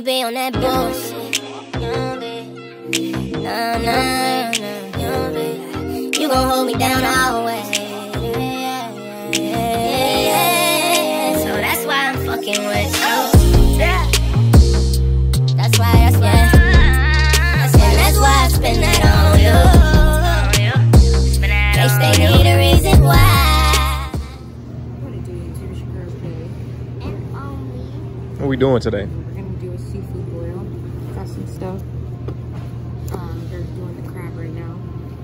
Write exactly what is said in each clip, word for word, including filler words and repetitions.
be on that bullshit. Nah, nah, nah. You gon' hold me down always. So that's why I'm fucking with you. That's why, that's why. And that's why I spend that on you. Guess they need a reason why. What are we doing today? We're gonna do a seafood boil. Got some stuff. Um, they're doing the crab right now.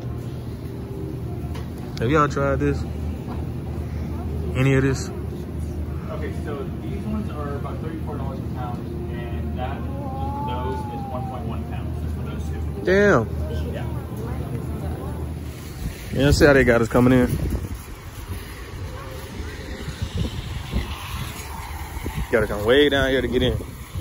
Have y'all tried this? Any of this? Okay, so these ones are about thirty-four dollars a pound, and that, those is one point one pounds, just for those two. Damn. Yeah. Yeah, see how they got us coming in. Gotta come way down here to get in.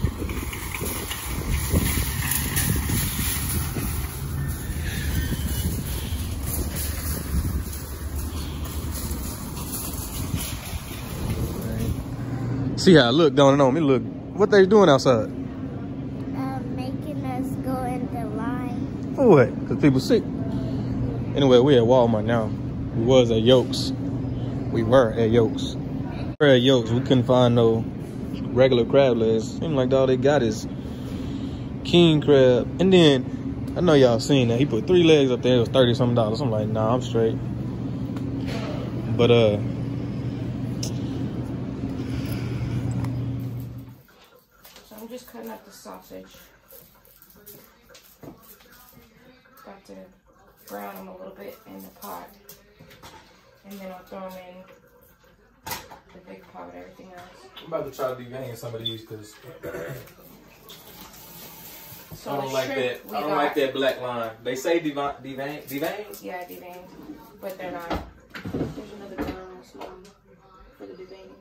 See how I look, don't it know me? Look, what they doing outside? Uh, making us go in the line. For what? Because people sick. Anyway, we're at Walmart now. We was at Yolks. We were at Yolks. We were at Yolks. We couldn't find no regular crab legs. Seemed like all they got is king crab. And then, I know y'all seen that. He put three legs up there. It was thirty something dollars. I'm like, nah, I'm straight. But, uh... So I'm just cutting up the sausage. Got to brown them a little bit in the pot. And then I'll throw them in the big pot with everything else. I'm about to try to devein some of these because So I don't the like shrimp that. we I don't got- like that black line. They say devein, devein, devein. Yeah, deveined, but they're not. There's another brown one for the deveined.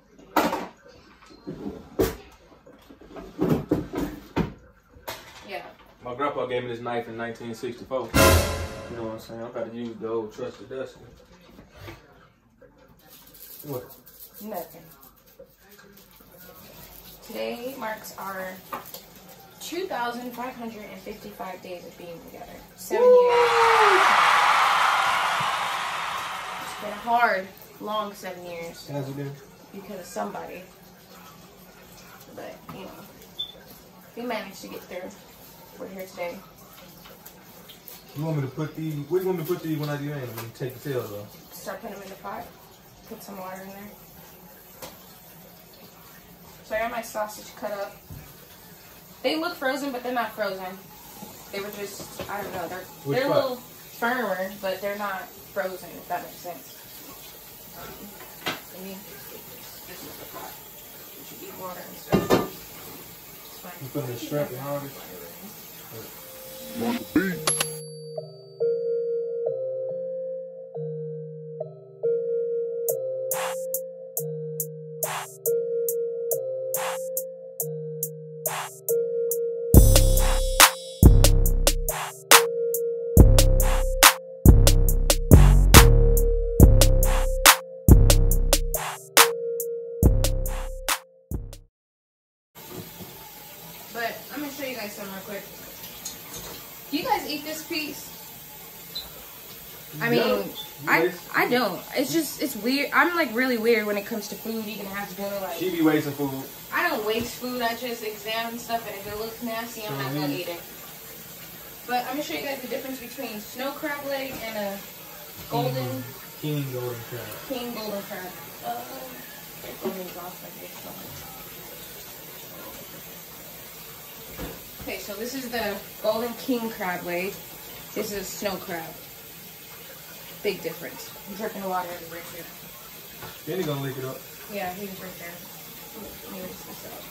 Yeah. My grandpa gave me this knife in nineteen sixty-four. You know what I'm saying? I'm about to use the old trusted dusty. What? Nothing. Today marks our two thousand five hundred fifty-five days of being together. Seven years. It's been a hard, long seven years How's it been? because of somebody. But, you know, we managed to get through. We're here today. You want me to put these? Where you want me to put these when I devein them? And take the tails off. Start putting them in the pot. Put some water in there. So I got my sausage cut up. They look frozen, but they're not frozen. They were just, I don't know, they're Which they're a part? little firmer, but they're not frozen, if that makes sense. Um, I mean, this is the pot. You should eat water and stuff. It's fine. You putting the shrimp and all this? But I'm gonna show you guys something real quick. Do you guys eat this piece? I mean, No. I I don't. It's just it's weird. I'm like really weird when it comes to food. Even have to go to like. She be wasting food. I don't waste food. I just examine stuff, and if it looks nasty, I'm not gonna eat it. But I'm gonna show you guys the difference between snow crab leg and a golden King golden crab. king golden crab. Uh, golden's off like this. Okay, so this is the golden king crab leg. This is a snow crab. Big difference. I'm dripping water everywhere too. Then he gonna lick it up. Yeah, he was right there. Let me mix this up.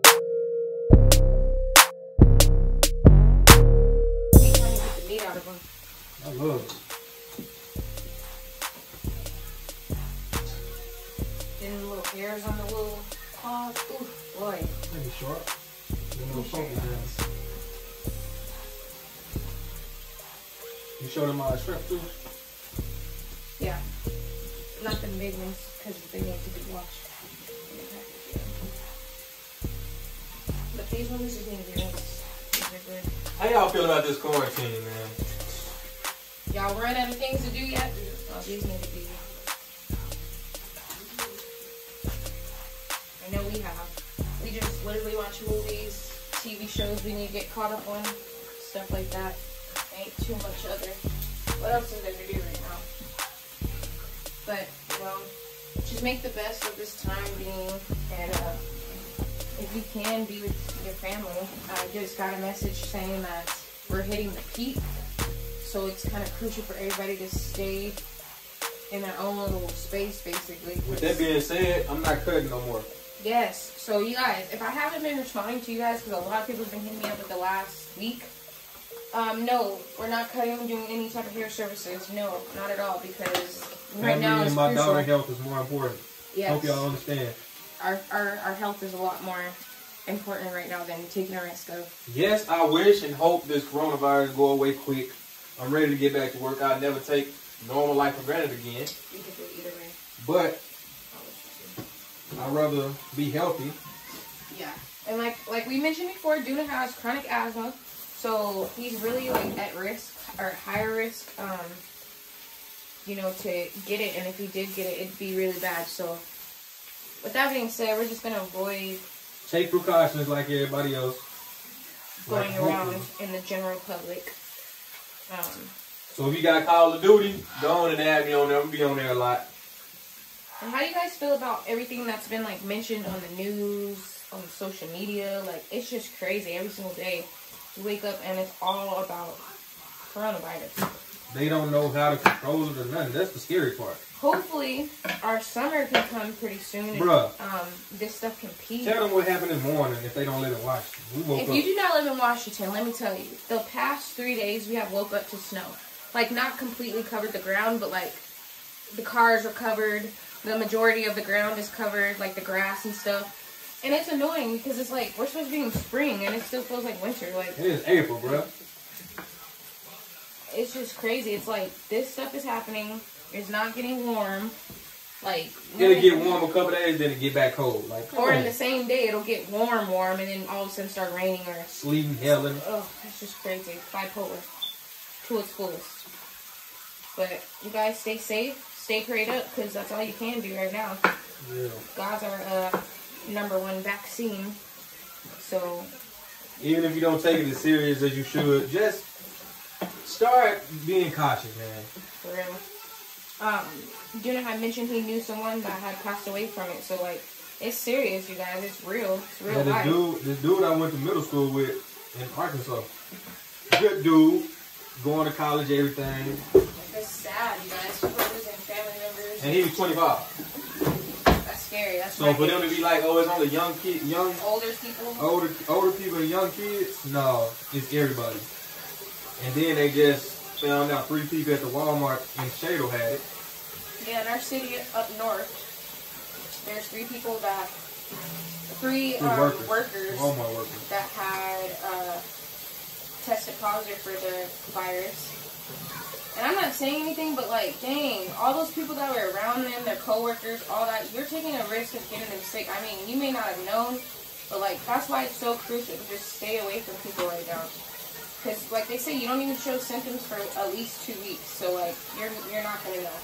Out of them. Them little hairs on the little paws. Ooh, boy. Maybe short. Them little funky hands. You showed them my shrimp too? Yeah. Not the big ones, because they need to be washed. But these ones just need to be rinsed. These are good. How y'all feel about this quarantine, man? Y'all run out of things to do yet? Oh, these need to be. I know we have. We just literally watch movies, T V shows we need to get caught up on, stuff like that. Ain't too much other. What else is there to do right now? But, you know, just make the best of this time being, and uh, if you can, be with your family. I just got a message saying that we're hitting the peak, so it's kind of crucial for everybody to stay in their own little space, basically. With that being said, I'm not cutting no more. Yes, so you guys, if I haven't been responding to you guys, because a lot of people have been hitting me up with the last week, um, no, we're not cutting, doing any type of hair services. No, not at all, because right now it's and my crucial. daughter's health is more important. Yes. Hope y'all understand. Our, our, our health is a lot more important right now than taking a risk of. Yes, I wish and hope this coronavirus go away quick. I'm ready to get back to work. I'll never take normal life for granted again. You can do it either way. But I'd rather be healthy. Yeah. And like like we mentioned before, Dunna has chronic asthma. So he's really like at risk or higher risk, um, you know, to get it. And if he did get it, it'd be really bad. So with that being said, we're just going to avoid take precautions like everybody else. Going like around hopefully. in the general public. Um, so if you got Call of Duty, go on and add me on there. We'll be on there a lot. And how do you guys feel about everything that's been like mentioned on the news, on social media? Like, it's just crazy. Every single day you wake up and it's all about coronavirus. They don't know how to control it or nothing. That's the scary part. Hopefully our summer can come pretty soon and Bruh. um, this stuff can peak. Tell them what happened this morning if they don't live in Washington. We woke If up. you do not live in Washington, let me tell you, the past three days we have woke up to snow. Like, not completely covered the ground, but like the cars are covered. The majority of the ground is covered, like the grass and stuff. And it's annoying because it's like, we're supposed to be in spring and it still feels like winter. Like, it is April, bro. It's just crazy. It's like, this stuff is happening. It's not getting warm. Like, it'll get warm a couple days, then it get back cold. Like, or on. in the same day, it'll get warm, warm, and then all of a sudden start raining or sleeting, hailing. Oh, it's just crazy. Bipolar to its fullest. But you guys stay safe, stay prayed up, because that's all you can do right now. Yeah. God's our uh, number one vaccine. So even if you don't take it as serious as you should, just start being cautious, man. for real. Um, Dunna had mentioned he knew someone that had passed away from it. So like, it's serious, you guys. It's real. It's real Yeah, this life. dude, this dude I went to middle school with in Arkansas. Good dude, going to college, everything. It's sad, you guys. People are losing family members. And he was twenty-five. That's scary. That's So for them to be like, oh, it's only young kids, young, older people. older, older people and young kids, no, it's everybody. And then they just found out three people at the Walmart in Shadle had it. Yeah, in our city up north, there's three people that, three um, workers, workers Walmart workers, that had uh, tested positive for the virus. And I'm not saying anything, but like, dang, all those people that were around them, their coworkers, all that, you're taking a risk of getting them sick. I mean, you may not have known, but like, that's why it's so crucial to just stay away from people right now. Because like they say, you don't even show symptoms for at least two weeks. So like, you're you're not gonna know.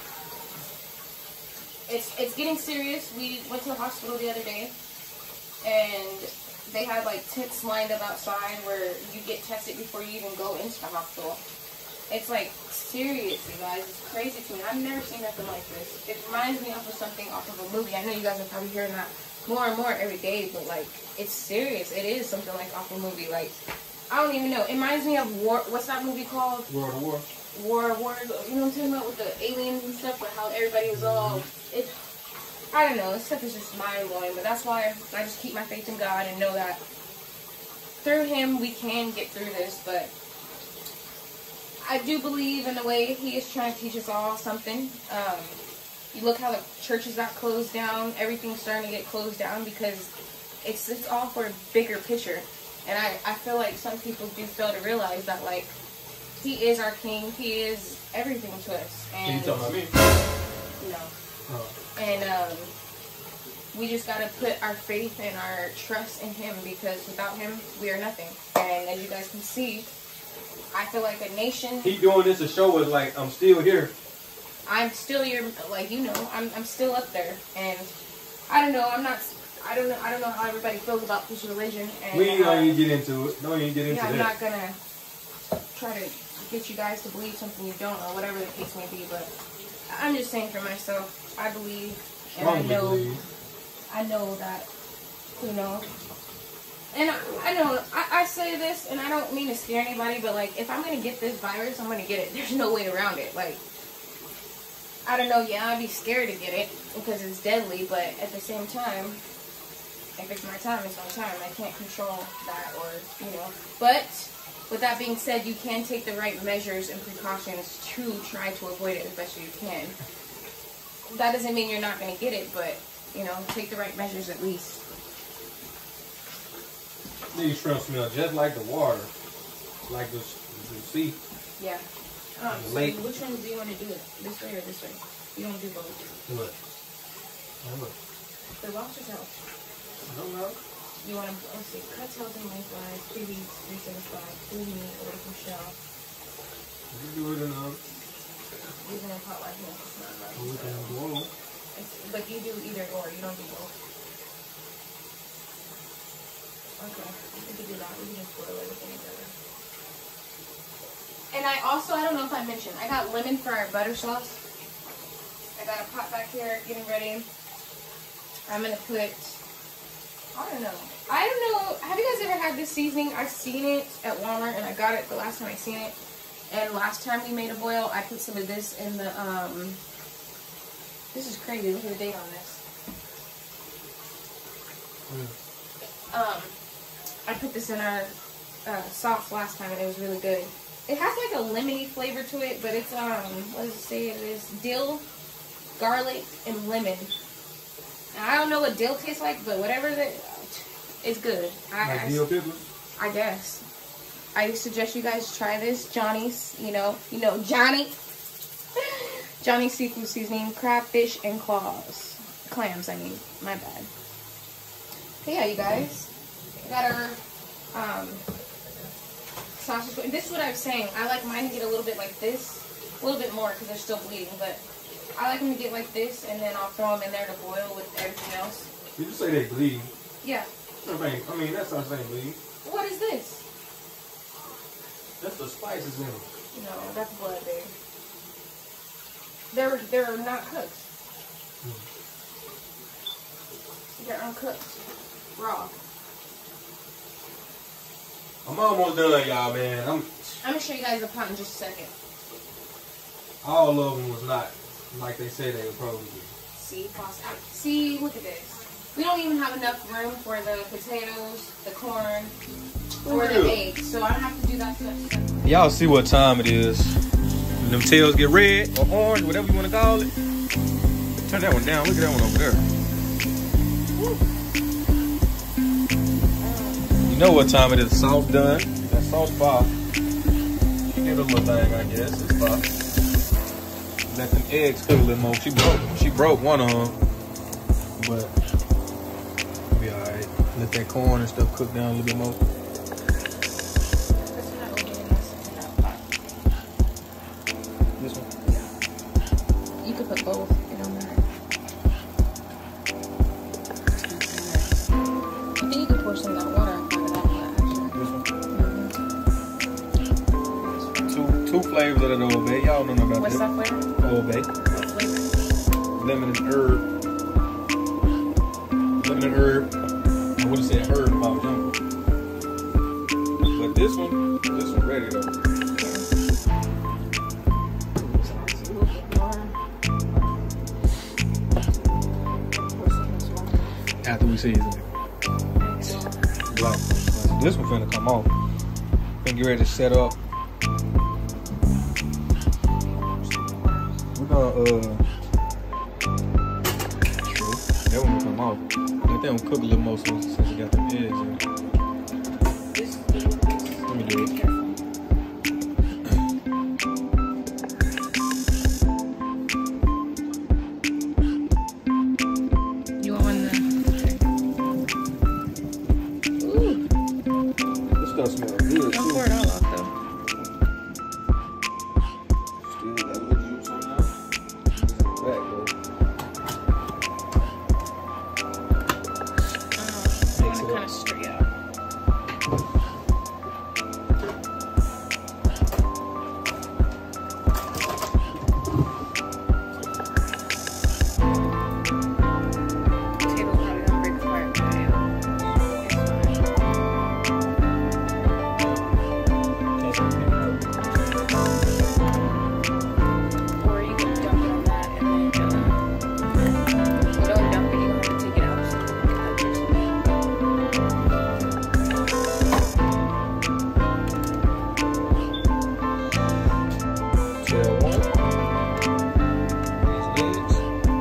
It's it's getting serious. We went to the hospital the other day, and they had like tents lined up outside where you get tested before you even go into the hospital. It's like serious, you guys. It's crazy to me. I've never seen nothing like this. It reminds me of something off of a movie. I know you guys are probably hearing that more and more every day, but like, it's serious. It is something like off a movie. Like, I don't even know. It reminds me of War. What's that movie called? World of War. War, War. You know what I'm talking about with the aliens and stuff, but how everybody was all. It. I don't know. This stuff is just mind blowing, but that's why I just keep my faith in God and know that through Him we can get through this. But I do believe in the way He is trying to teach us all something. Um, You look how the churches got closed down. Everything's starting to get closed down because it's it's all for a bigger picture. And I, I feel like some people do fail to realize that, like, he is our king. He is everything to us. And, you talking about me? No. Oh. And um, we just got to put our faith and our trust in him, because without him, we are nothing. And as you guys can see, I feel like a nation... He doing this to show us, like, I'm still here. I'm still your, like, you know, I'm, I'm still up there. And I don't know, I'm not... I don't know. I don't know how everybody feels about this religion. And, we ain't gonna um, even get into it. Don't even get into yeah, I'm that. not gonna try to get you guys to believe something you don't, or whatever the case may be. But I'm just saying for myself, I believe, and I know, believe. I know that, you know, and I, I know I, I say this, and I don't mean to scare anybody, but like, if I'm gonna get this virus, I'm gonna get it. There's no way around it. Like, I don't know. Yeah, I'd be scared to get it because it's deadly, but at the same time, if it's my time, it's my time. I can't control that, or, you know. But, with that being said, you can take the right measures and precautions to try to avoid it as best as you can. That doesn't mean you're not going to get it, but, you know, take the right measures at least. These shrimp smell just like the water. Like the, the sea. Yeah. Um, so Lake. which one do you want to do it? This way or this way? You don't do both. What? What? The lobster tail. I don't know. You want to, let's see, cut tails and lengthwise, three beats, three seventy-five, full meat, away from shell. You do it enough. Using a pot like this, it's not right. We can go. It's, but you do either or, you don't do both. Okay, we can do that. We can just boil everything together. And I also, I don't know if I mentioned, I got lemon for our butter sauce. I got a pot back here getting ready. I'm going to put, I don't know. I don't know. Have you guys ever had this seasoning? I've seen it at Walmart, and I got it the last time I seen it. And last time we made a boil, I put some of this in the, um, this is crazy. Look at the date on this. Mm. Um, I put this in our uh, sauce last time, and it was really good. It has like a lemony flavor to it, but it's, um, what does it say it is? Dill, garlic, and lemon. And I don't know what dill tastes like, but whatever that, it's good. I, Like dill pickles? I guess. I suggest you guys try this. Johnny's, you know, you know, Johnny. Johnny's seafood seasoning, crab, fish, and claws. Clams, I mean. My bad. But yeah, you guys. We got our, um, sausage. This is what I was saying. I like mine to get a little bit like this. A little bit more because they're still bleeding, but I like them to get like this, and then I'll throw them in there to boil with everything else. Did you say they bleed? Yeah. I mean, I mean that's not saying bleed. What is this? That's the spices in it. No, that's blood, babe. They're they're not cooked. Hmm. They're uncooked, raw. I'm almost done, y'all, man. I'm. I'm gonna show you guys the pot in just a second. All of them was not like they said they were supposed to be. See, pasta. See, look at this. We don't even have enough room for the potatoes, the corn, or the eggs. So I have to do that stuff. Y'all see what time it is. When them tails get red or orange, whatever you want to call it. Turn that one down. Look at that one over there. You know what time it is. Sauce done. That sauce bar. She did a little thing, I guess. It's fine. Let them eggs cook a little more. She broke. She broke one of them, but it'll be all right. Let that corn and stuff cook down a little bit more. This one. You could put both. It don't matter. I think you could pour some of that water out of that one, actually. This one. Mm-hmm. Two two flavors of the Old Bay. Y'all don't know about What's that. that flavor? Old Bay. What flavor? Lemon and herb. Lemon and herb. I would have said herb about jungle. But this one, this one ready though. After we season it. Like, this one finna come off. Finna get ready to set up. We're gonna uh True. That one will come off. Let that one cook a little more since, since it got the eggs in it. Let me do it. You want one then? Ooh. This stuff smells good Don't too. pour it all off though. Still got a little juice on that. Back though. Um, kind of straight out. Table probably don't break apart, but yeah, it's fine. Or you can dump it on that and then uh, you don't dump it, you don't have to take it out. So you can have yours. Tail one. These legs.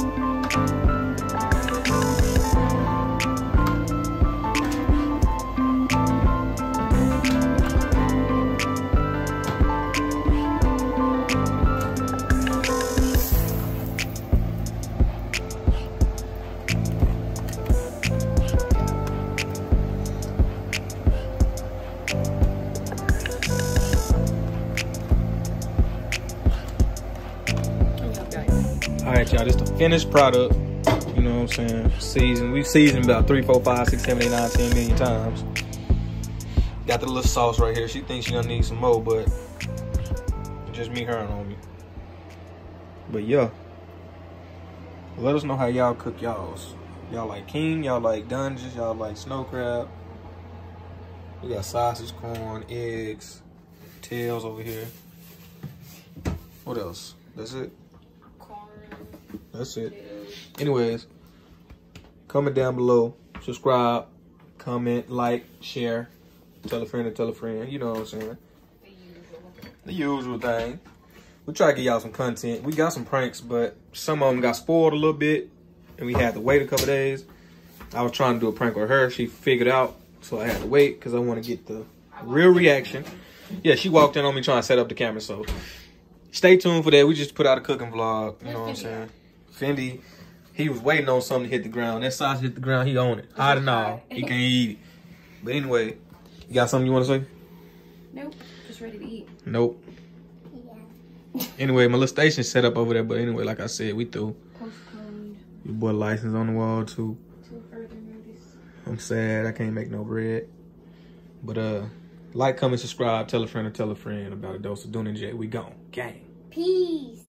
All right, y'all, this the finished product. You know what I'm saying? Seasoned. We've seasoned about three, four, five, six, seven, eight, nine, ten million times. Got the little sauce right here. She thinks she gonna need some more, but just me, her, and homie. But yeah, let us know how y'all cook y'all's. Y'all like king? Y'all like dungeons? Y'all like snow crab? We got sausage, corn, eggs, tails over here. What else? That's it. That's it. Anyways, comment down below, subscribe, comment, like, share, tell a friend and tell a friend. You know what I'm saying? The usual. The usual thing. We'll try to get y'all some content. We got some pranks, but some of them got spoiled a little bit, and we had to wait a couple days. I was trying to do a prank with her. She figured out, so I had to wait because I want to get the real reaction. Yeah, she walked in on me trying to set up the camera, so stay tuned for that. We just put out a cooking vlog. You know what I'm saying? Fendi, he was waiting on something to hit the ground. That sausage hit the ground, he own it. Hot and all. He can't eat it. But anyway, you got something you want to say? Nope. Just ready to eat. Nope. Yeah. Anyway, my little station's set up over there. But anyway, like I said, we through. Postponed. Your boy license on the wall, too. Till further notice. I'm sad. I can't make no bread. But uh, like, comment, subscribe. Tell a friend or tell a friend about a dose of Dunna Jayy. We gone. Gang. Peace.